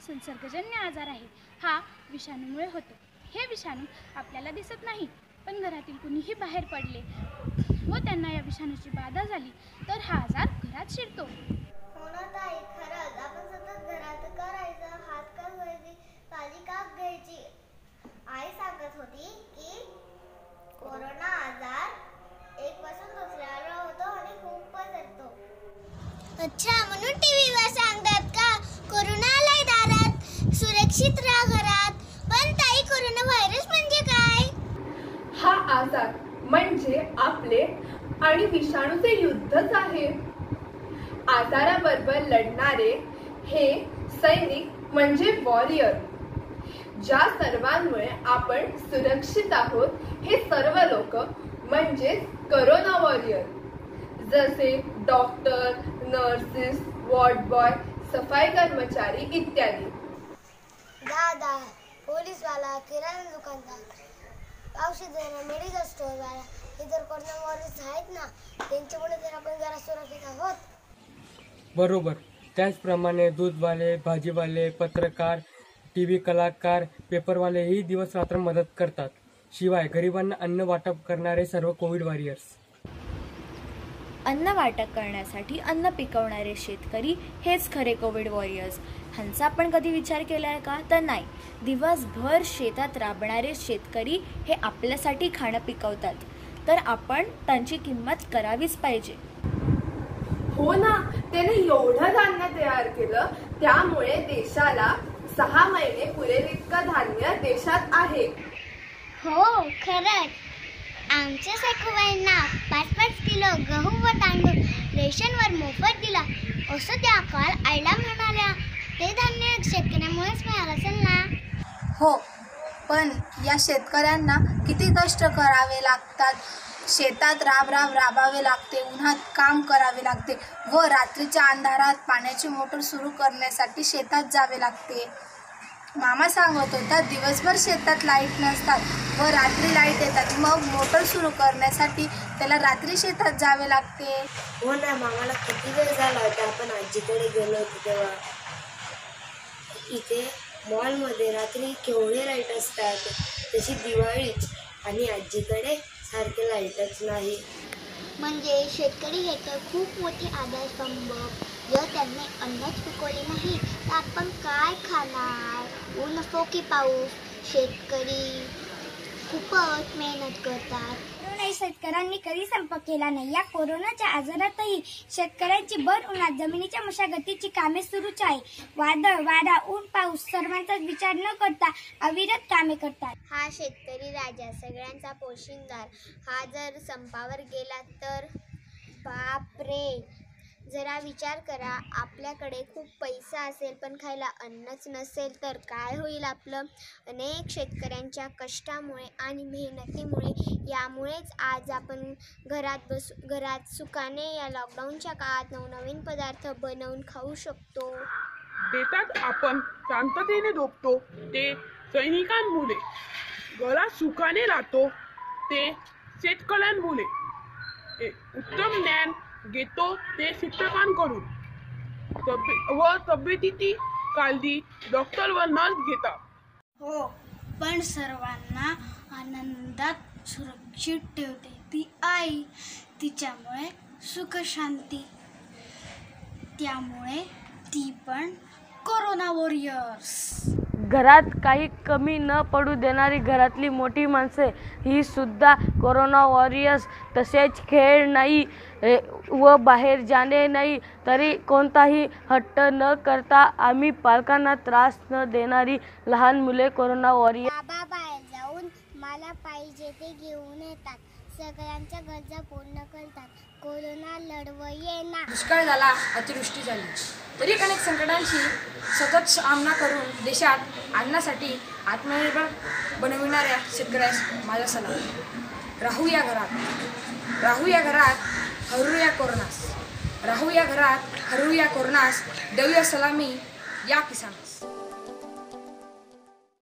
संसर्गजन्य आजार आहे. हा विषाणूमुळे होतो. हे विषाणू आपल्याला दिसत नाही, पण घरातील कुणीही बाहेर पडले व त्यांना या विषाणूची बाधा झाली तर हा आजार घरात शिरतो. हो ना ताई, खरंच आपण सतत घरात करायचं, हात का धुवायची, काळजी का घ्यायची. आई सांगत होती की कोरोना आजार एक पासून दुसऱ्याला होतो आणि खूप पसरतो. अच्छा, म्हणून टीव्हीवर सांगतात का कोरोना आलाय दारात, सुरक्षित राहा घरात. पण ताई, कोरोना व्हायरस म्हणजे काय? हा आजार म्हणजे आपले आणि विषाणूचे युद्धच आहे. आजाराबरोबर लढणारे हे सैनिक म्हणजे वॉरियर. ज्या सर्वांमुळे आपण सुरक्षित आहोत हे सर्व लोक म्हणजे कोरोना वॉरियर. जसे डॉक्टर, नर्सेस, वॉर्ड बॉय, सफाई कर्मचारी इत्यादी. दादा, पोलीसवाला, किराणा दुकानदार, औषधवाला, मेडिकल स्टोअरवाला, हे जर कोरोना वॉरियर्स आहेत ना, त्यांच्यामुळे तर आपण जरा सुरक्षित आहोत. बरोबर. त्याचप्रमाणे दूधवाले, भाजीवाले, पत्रकार, टीव्ही कलाकार, पेपरवाले ही दिवस रात्र मदत करतात. शिवाय गरिबांना अन्न वाटप करणारे सर्व कोविड वॉरियर्स. अन्न वाटप करण्यासाठी अन्न पिकवणारे शेतकरी हेच खरे कोविड वॉरियर्स. ह्यांचा आपण कधी विचार केलाय का? तर नाही. दिवसभर शेतात राबणारे शेतकरी हे आपल्यासाठी खाणं पिकवतात, तर आपण त्यांची किंमत करावीच पाहिजे. हो ना, त्याने एवढं धान्य तयार केलं, त्यामुळे देशाला 6 महिने पुरेल इतकं धान्य देशात आहे. हो, खरंच. आमच्या सखुबाईंना 5-5 किलो गहू व तांदूळ रेशनवर मोफत दिला, असं त्या काल आईला म्हणाल्या. ते धान्य शेतकऱ्यामुळेच मिळालं असेल ना? हो, पण या शेतकऱ्यांना किती कष्ट करावे लागतात. शेतात राबावे लागते, उन्हात काम करावे लागते व रात्रीच्या अंधारात पाण्याची मोटर सुरू करण्यासाठी शेतात जावे लागते. मामा सांगत होता दिवसभर शेतात लाईट नसतात व रात्री लाईट येतात, मग मोटर सुरू करण्यासाठी त्याला रात्री शेतात जावे लागते. हो ना, मामाला किती वेळ झाला होता आपण आजीकडे गेलो होतो तेव्हा. इथे मॉलमध्ये रात्री केवढे लाईट असतात, तशी दिवाळीच, आणि आजीकडे सारखे लाईटच नाही. म्हणजे शेतकरी हे तर खूप मोठे आधारस्तंभ. जर त्यांनी अन्नच पिकवले नाही तर आपण काय खाणार? ऊन असो की पाऊस, शेतकरी खूपच मेहनत करतात. शेतकऱ्यांनी कधी संप केला नाही. या कोरोनाच्या आजारातही शेतकऱ्यांची भर उन्हात जमिनीच्या मशागतीची कामे सुरूच आहे. वादळ, वारा, ऊन, पाऊस सर्वांचाच विचार न करता अविरत कामे करतात. हा शेतकरी राजा, सगळ्यांचा पोशिंदार, हा जर संपावर गेला तर बापरे. जरा विचार करा, आपल्याकडे खूप पैसा असेल पण खायला अन्नच नसेल तर काय होईल आपलं? अनेक शेतकऱ्यांच्या कष्टामुळे आणि मेहनतीमुळे, यामुळेच आज आपण घरात सुखाने या लॉकडाऊनच्या काळात नवनवीन पदार्थ बनवून खाऊ शकतो. देतात आपण शांततेने झोपतो ते सैनिकांमुळे, घरात सुखाने राहतो ते शेतकऱ्यांमुळे, उत्तम ज्ञान घेतो ते शिक्षकांकडून, व तब्येतीची काळजी डॉक्टर व नर्स घेतात. हो, पण सर्वांना आनंदात सुरक्षित ठेवते ती आई. तिच्यामुळे सुख शांती, त्यामुळे ती पण कोरोना वॉरियर्स. घरात काही कमी न पडू देणारी घरातली मोठी माणसे ही सुद्धा कोरोना वॉरियर्स. तसेच खेळ नाही व बाहेर जाणे नाही, तरी कोणताही हट्ट न करता आम्ही पालकांना त्रास न देणारी लहान मुले कोरोना वॉरियर. बाबा बाहेर जाऊन मला पाहिजे ते घेऊन येतात, सगळ्यांच्या गरजा पूर्ण करतात, कोरोना लढवयेना. दुष्काळ झाला, अतिवृष्टी झाली, तरी अनेक संकटांशी सतत सामना करून देशात अन्नासाठी आत्मनिर्भर बनविणाऱ्या शेतकऱ्यास माझा सलाम. राहूया घरात, हरूया कोरोनास. राहूया घरात, हरूया कोरोनास. देऊया सलामी या किसान.